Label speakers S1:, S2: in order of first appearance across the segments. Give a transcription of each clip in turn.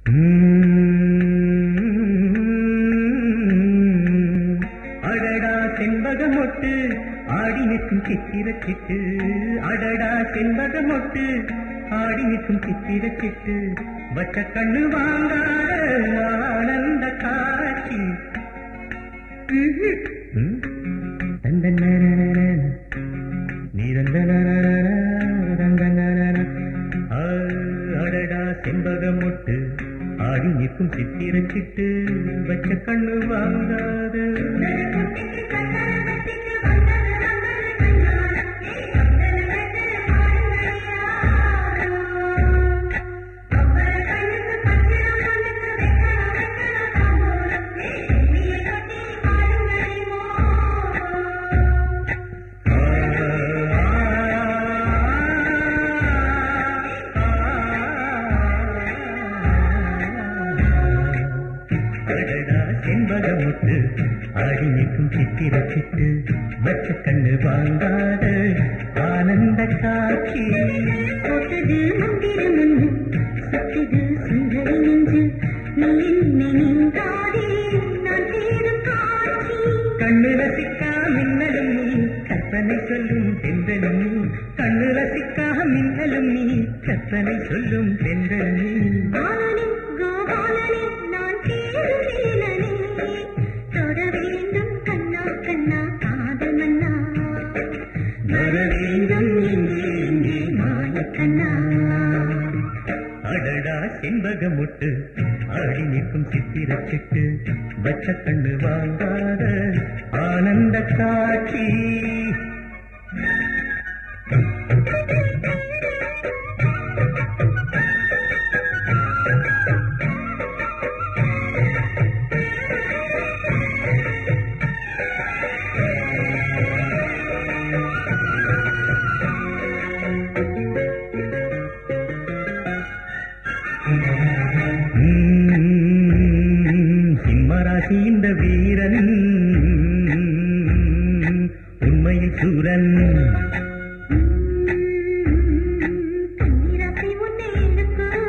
S1: அடடா செண்பகமொட்டு ஆடி நிற்கும் சித்திரச்சிட்டு, அடடா செண்பகமொட்டு ஆடி நிற்கும் சித்திரச்சிட்டு, வச்ச கண்ணு வாங்காத ஆனந்த காட்சி. அடடா செண்பகமொட்டு ஆடி நிற்கும் சித்திரச்சிட்டு, வச்ச கண்ணு வாங்காத. செண்பகமொட்டு ஆடி நிற்கும் சித்திரச்சிட்டு, வச்ச கண்ணு வாங்காத ஆனந்த காட்சி.
S2: தொட்டது மந்திரம் சுத்தது சுந்தரி நெஞ்சு, நீ என்னை நீங்காதே நான் தேடும் காட்சி.
S1: கண்ணு ரசிக்கா மின்னலும் நீ கற்பனை சொல்லும் தென்றலும் நீ, கண்ணு ரசிக்கா மின்னலும் நீ கற்பனை சொல்லும் தென்றல் நீ.
S2: பாலனே கோபாலனே நான் தேடும் வேலனே, தொட வேண்டும் கண்ணா கண்ணா காதல் மன்னா,
S1: வர வேண்டும்
S2: இங்கே இங்கே மாய கண்ணா.
S1: அடடா செண்பகமொட்டு ஆடி நிற்கும் சித்திரச்சிட்டு, வச்ச கண்ணு வாங்காத ஆனந்த காட்சி. சிம்மராசி இந்த வீரன் உண்மையில் சூரன்.
S2: கண்ணீராசை உன்னை இழுக்கும்,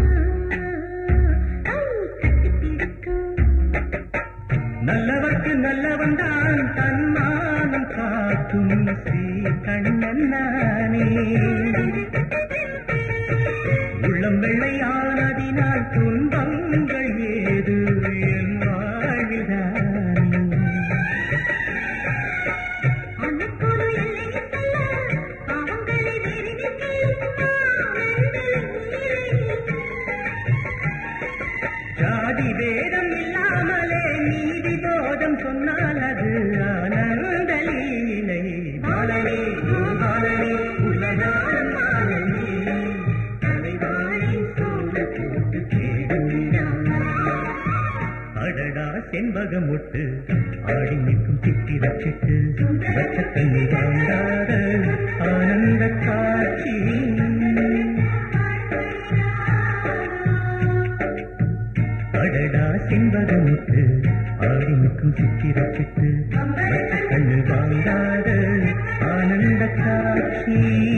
S2: கட்டி பிடிக்கும்.
S1: நல்லவர்க்கு நல்லவன் தான் தன்மானம் காக்கும் ஸ்ரீ கண்ணன் நானே. உள்ளம் வெள்ளையானதினால் துன்பங்கள் ஏது என் வாழ்வில்தானே.
S2: அன்னைக்கொரு எல்லையை சொல்ல பாவங்களை
S1: ஜாதி வேதம் இல்லாமலே நீதி போதம் சொன்னால் அது ஆனந்த லீலை. பாலனே பாலனே உலகாரம் பாலனே, தலைவாழை சோழ போட்டு கேடுகிறான். அடடா செண்பகமொட்டு ஆடி நிற்கும் சித்திரச்சிட்டு, வச்ச கண்ணி வாங்காத ஆனந்த காட்சி. அடடா செண்பகமொட்டு ஆடி நிற்கும் சித்திரச்சிட்டு, வச்ச கண்ணு வாங்காத ஆனந்த காட்சி.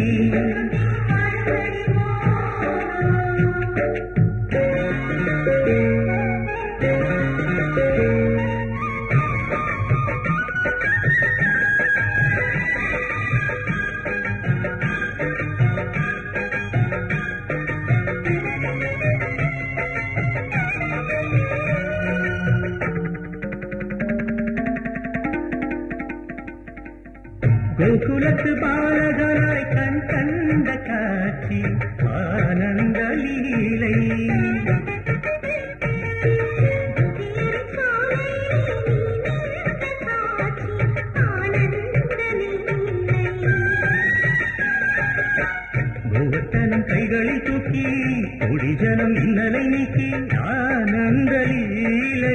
S1: கோகுலத்து பாலகனாய் கண் கண்ட காட்சி ஆனந்த லீலை. கோவர்த்தனம் கைகளை தூக்கி கொடிஜனம் இன்னலை நீக்கி ஆனந்த லீலை.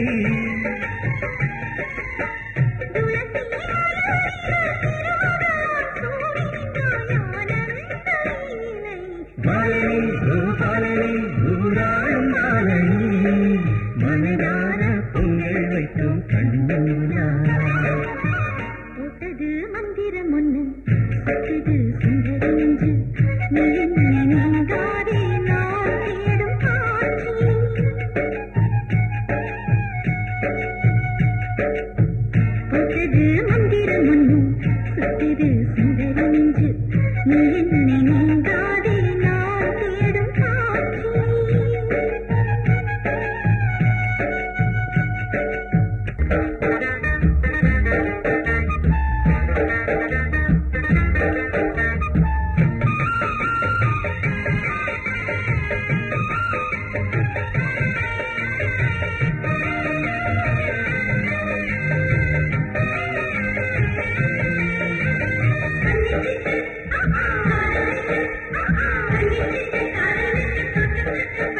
S1: மனதான பொங்கல் வைக்கும் கண்ணூரா.
S2: தொட்டது மந்திரம் ஒண்ணு சுத்தது சுந்தரி நெஞ்சு, நீ என்னை நீங்காதே நான் தேடும் காட்சி.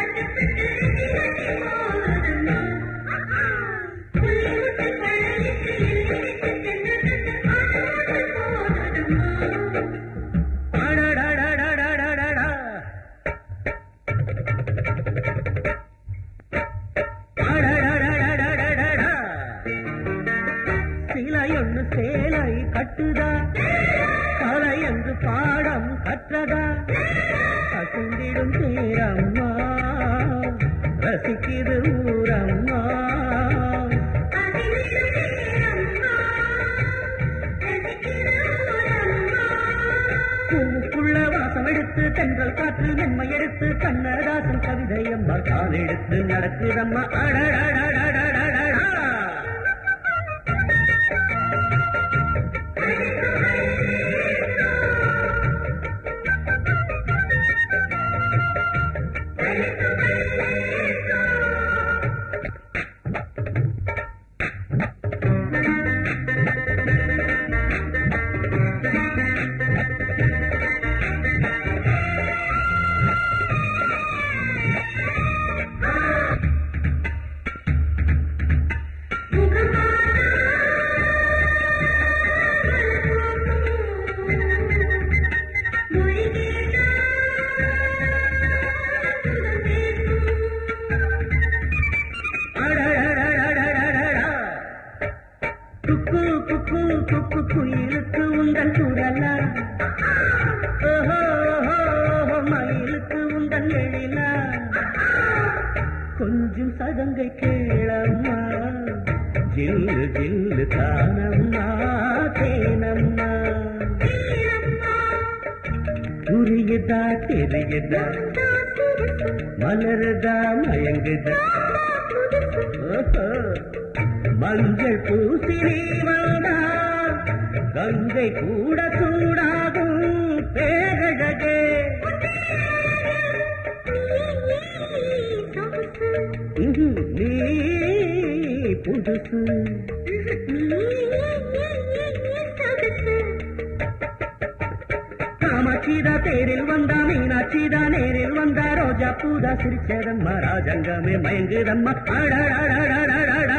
S1: சிலையொன்னு சேலை கட்டுதா கலையன்று பாடம் கற்றதா கசுந்திடும் தேரம்மா ரசிக்கிது ஊரம்மா பூவுக்குள்ள வாசம் எடுத்து தென்றல் காற்று மென்மை எடுத்து கண்ணதாசன் கவிதை அம்மா கால் எடுத்து நடக்குதம்மா அடடடடடடடடா குக்கு குக்கு குக்கு குயிலுக்கு உங்கள் குரலா ஓஹோ மயிலுக்கு உங்கள் எழிலா கொஞ்சம் சதங்கை கேளம்மா ஜில்லு ஜில்லு தானம்மா தேனம்மா புரியுதா தெரியுதா மலருதா மயங்குதா ஓஹோ மஞ்சள் பூசி நீ வந்தா கங்கை கூட சூடாகும் பேரழகே நீ புதுசு காமாட்சிதா தேரில் வந்தா மீனாட்சிதா நேரில் வந்தா ரோஜா பூதா சிரிச்சதம்மா ராஜங்கமே மயங்குதம்மா அடடடடடடடடா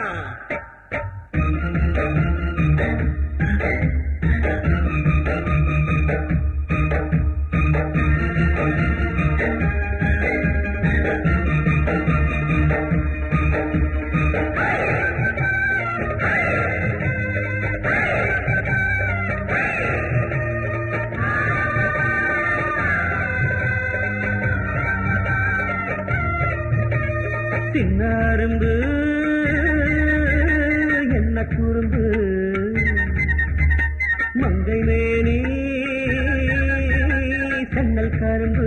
S1: சின்னாரும்பு என்ன குறும்பு மங்கை மேனி சன்னல் கரும்பு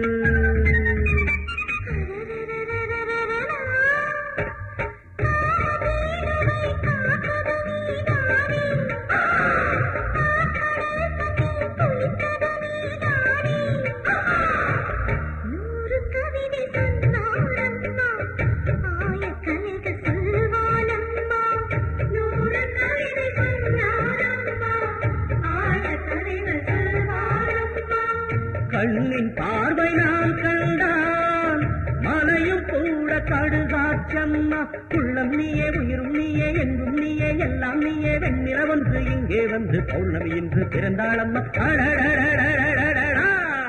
S1: கண்ணின் பார்வை நான் கண்டான் மலையும் கூட கடுகாச்சம்மா உள்ளம் நீயே உயிரும் நீயே என்றும் நீயே எல்லாம் நீயே வெண்ணில வந்து இங்கே வந்து பௌர்ணமி என்று பிறந்தாளம்மா அடடடடடடடடா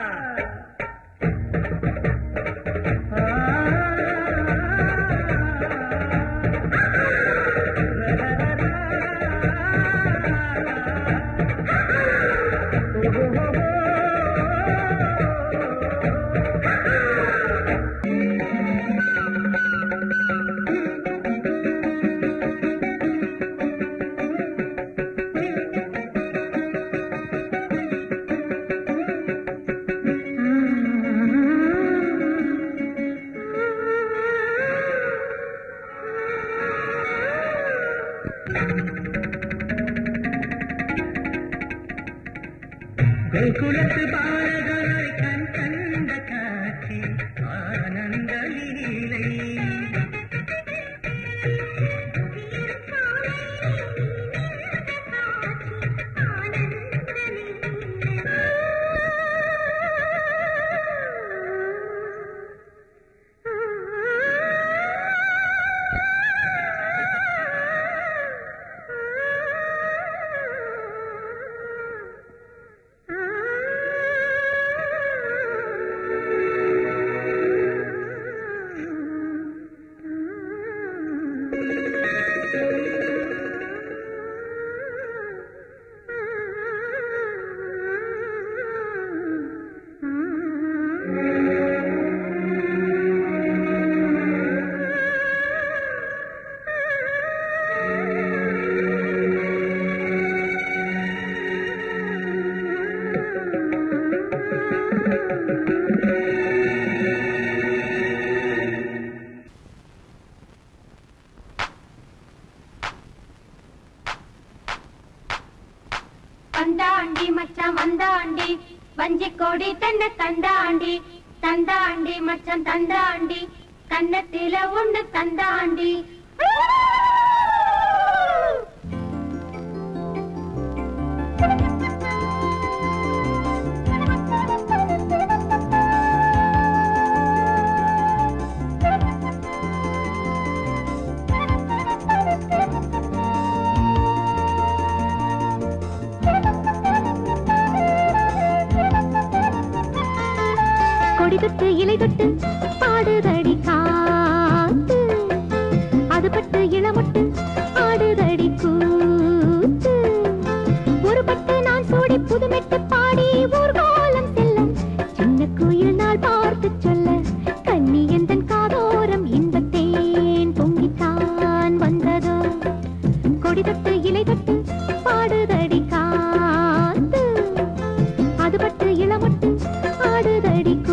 S1: கோகுலத்து பாரதரை கண் கண்ட காட்சி ஆனந்த லீலை
S2: வஞ்சி கொடி தன்னை தந்தாண்டி தந்தாண்டி மச்சம் தந்தாண்டி கன்னத்தில உண்டு தந்தாண்டி கொடி தொட்டு இலை தொட்டு பாடுதடி காத்து அது பட்டு இளமொட்டு ஆடுதடி கூத்து ஒரு பட்டு நான் சூடி புதுமெட்டு பாடி ஊர்கோலம் செல்ல சின்ன குயில் நாள் பார்த்து சொல்ல கண்ணி எந்தன் காதோரம் இன்பத்தேன் பொங்கித்தான் வந்ததோ கொடி தொட்டு இலை தொட்டு பாடுதடி காத்து அது பட்டு இளமொட்டு ஆடுதடி கூத்து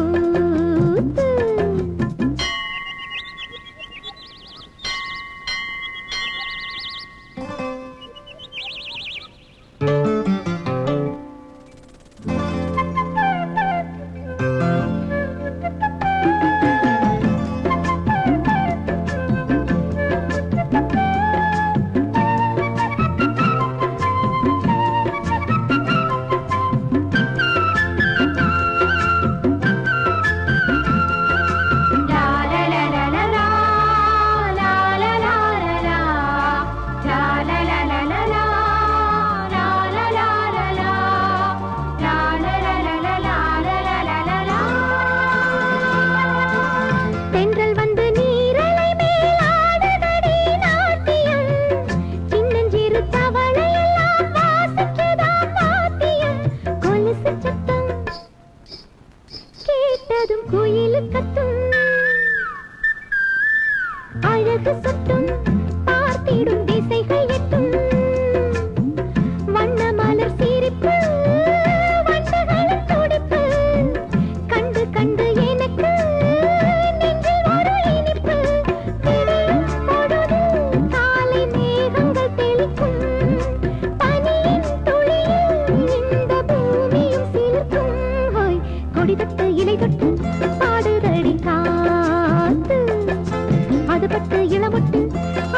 S2: அழகு சட்டும் பார்த்திடும் திசைகள் எட்டும் வண்ண மலர் சிரிப்பு வண்டுகளின் துடிப்பு கண்டு கண்டு எனக்கு நெஞ்சில் ஒரு இனிப்பு விடியும் பொழுது காலை மேகங்கள் தெளிக்கும் பனியின் துளியில் இந்த பூமியும் சிலிர்க்கும் ஹோய் கொடி தொட்டு இலை தொட்டு பாடுதடி காத்து அது பட்டு இளமொட்டு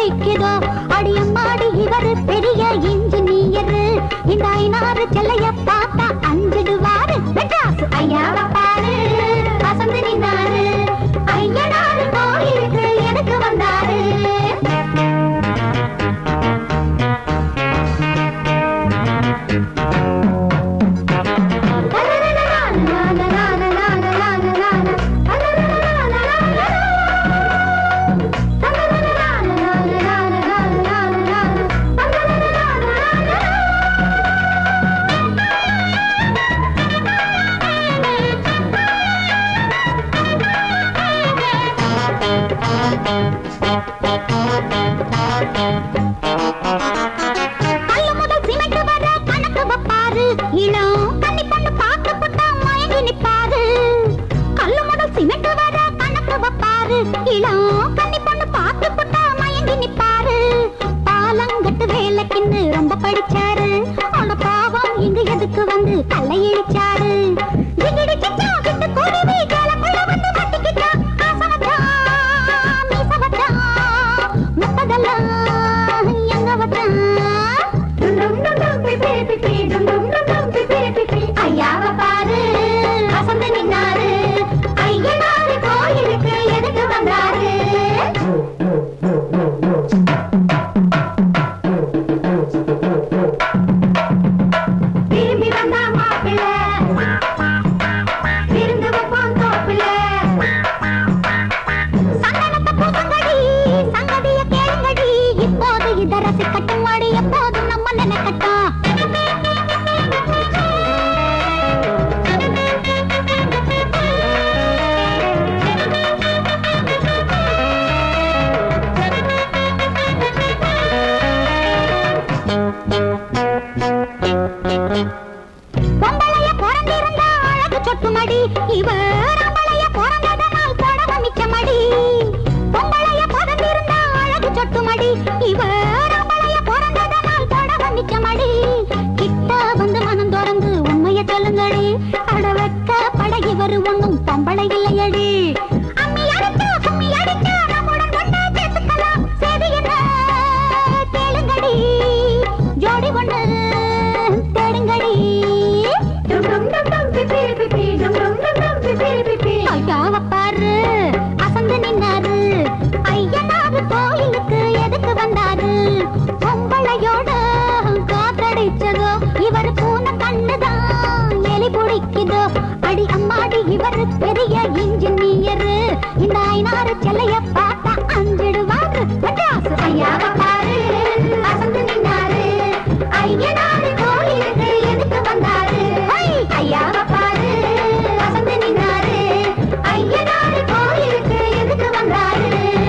S2: பிடிக்குதோ அடியம்மாடி இவர் பெரிய இன்ஜினியர் இந்த ஐநாறு செல்லைய பார்த்தா அஞ்சிடுவாரு மெட்ராஸ் ஐயாவை பாரு அசந்து நின்னாரு ஐயனாரு கோயிலுக்கு எனக்கு வந்தாரு ரொம்ப படிச்சாரு ஆனா பாவம் இங்க எதுக்கு வந்து கல்லை இழிச்சாரு ஐயாவை பாரு அசந்து நின்னாரு ஐயனாரு கோயிலுக்கு எதுக்கு வந்தாரு பெரிய இன்ஜினியர் இந்த ஐநாறு செல்லைய பார்த்தா அஞ்சிடுவாரு மெட்ராஸ் ஐயாவை பாரு அசந்து நின்னாரு ஐயனாரு கோயிலுக்கு எதுக்கு வந்தாரு ஐயாவை பாரு அசந்து நின்னாரு ஐயனாரு கோயிலுக்கு எதுக்கு வந்தாரு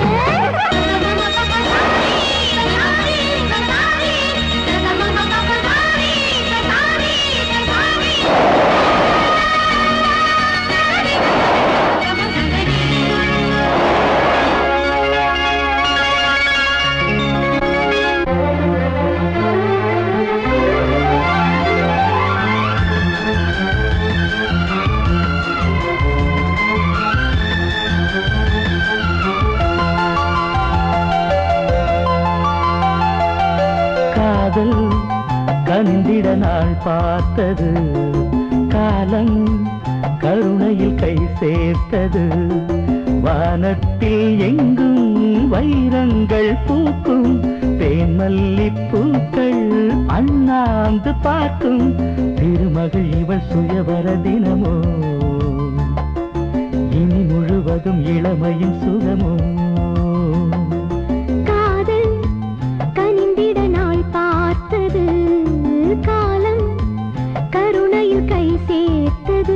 S1: கனிந்திட நாள் பார்த்தது காலம் கருணையில் கை சேர்த்தது வானத்தில் எங்கும் வைரங்கள் பூக்கும் தேன்மல்லிப்பூக்கள் அண்ணாந்து பார்க்கும் திருமகள் இவள் சுயவர தினமோ இனி முழுவதும் இளமையும் சுகமோ
S2: காலம் கருணையில் கை சேர்த்தது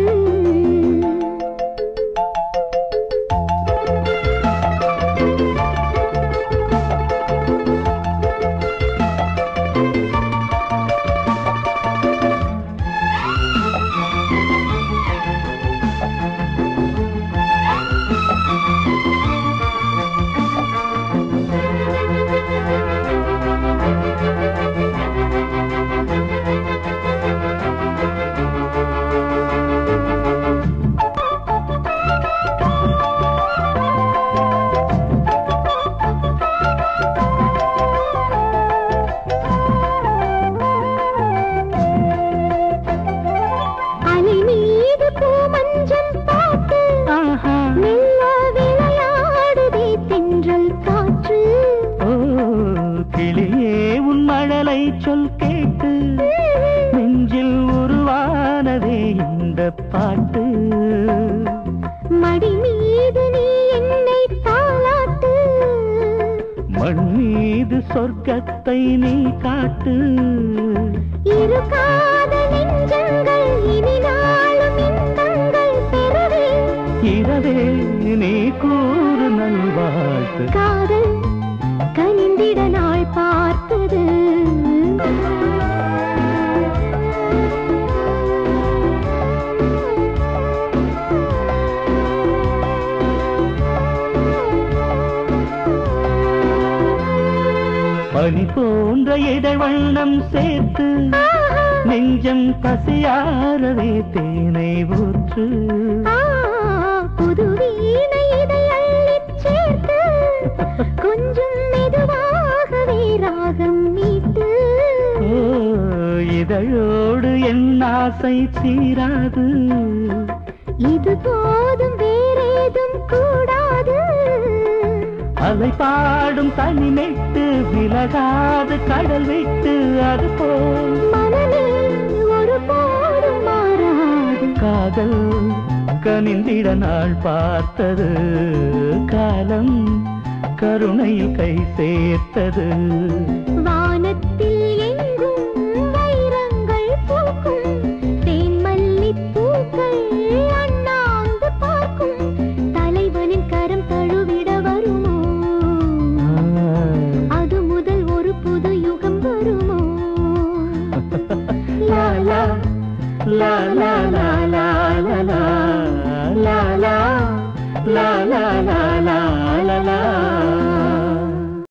S1: கருணை சொல் கேட்டு நெஞ்சில் உருவானதே இந்த பாட்டு.
S2: மடி மீது நீ என்னை தாளாட்டு,
S1: மண் மீது சொர்க்கத்தை நீ காட்டு.
S2: இரு காதல் நெஞ்சங்கள் இனி நாளும் இன்பங்கள் பெறவே,
S1: இரவே நீ கூறு நல்வாழ்த்து.
S2: காதல் கனிந்திட நாள் பார்த்தது.
S1: பனி போன்ற இதழ்வண்ணம் சேர்த்து நெஞ்சம் பசியாரவே தேனை ஊற்று.
S2: புது வீணை இதை அள்ளிச் சேர்த்து கொஞ்சம் மெதுவாகவே ராகம் மீட்டு.
S1: இதழோடு என் ஆசை தீராது,
S2: இது போதும் வேறேதும் கூடாது.
S1: அலை பாடும் தனிமெட்டு விலகாது கடல் விட்டு அது போல்
S2: மனமே ஒரு போதும் மாறாது.
S1: காதல் கனிந்திட நாள் பார்த்தது, காலம் கருணையில் கை சேர்த்தது.